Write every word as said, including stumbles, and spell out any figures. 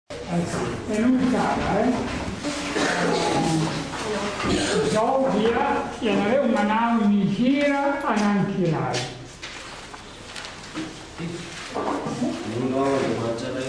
Eh, e lui cara, eh? Zovia, ja ne vem, manau Nigeria a Nankilai. Mungo, macam